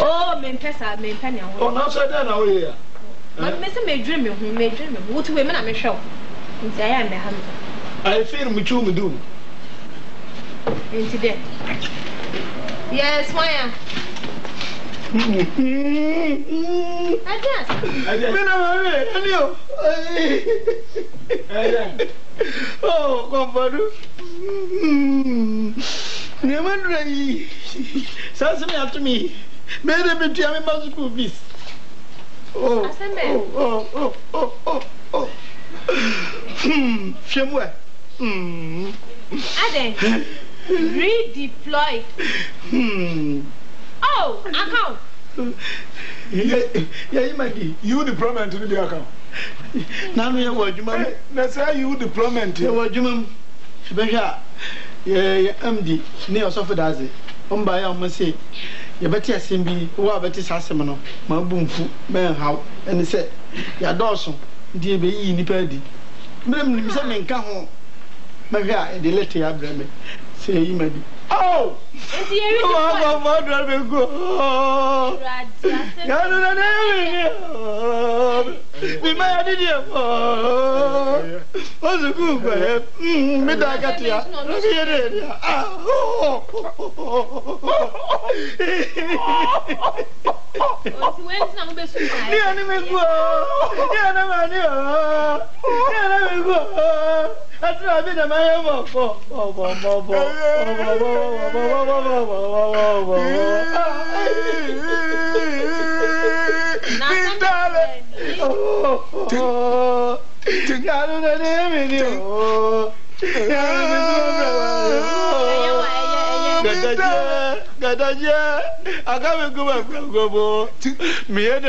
Oh, men pesa, men penny. Oh, now so then now here. Mr. May dream you, may dream. What women I'm a show. I am a hand. I feel me too, me do. Into there. Yes, why? Oh, come on. Something after me. Made a bit of a school fees. Oh, Shemwe. Ade, redeployed. Oh, account. Yeah, you might be. You deployment to the account. Now, what you mean? That's how you deployment. What you mean? Yeah, MD, near Sofa does it. By almost say, you better send me what better Sassamano, my boom foot, man, how, and he said, Ya Dawson, dear be in the paddy. Madam, something come home. My guy, the letter I bring me. Say, you may be. Oh! What drive go? We might have it. What's a good way? Medagatia. That's not been a man I can't go back from go. Me and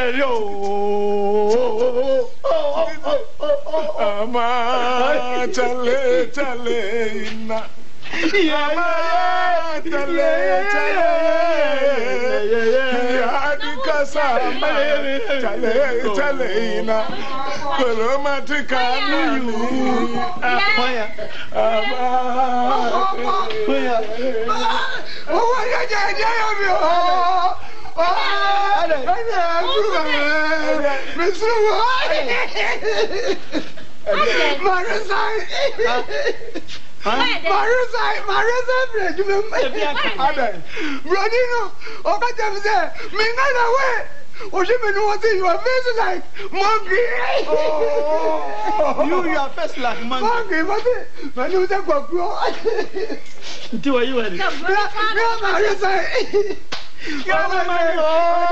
you are facing like monkey. You are facing like monkey. When you talk about do you ready?